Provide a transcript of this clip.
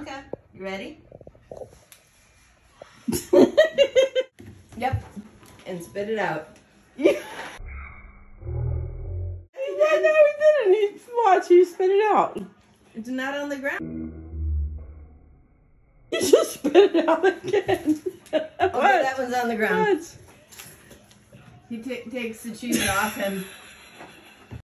Okay, you ready? Yep, and spit it out. Yeah. No, he didn't. Watch, he spit it out. It's not on the ground. He just spit it out again. Oh, that one's on the ground. What? He takes the cheese off and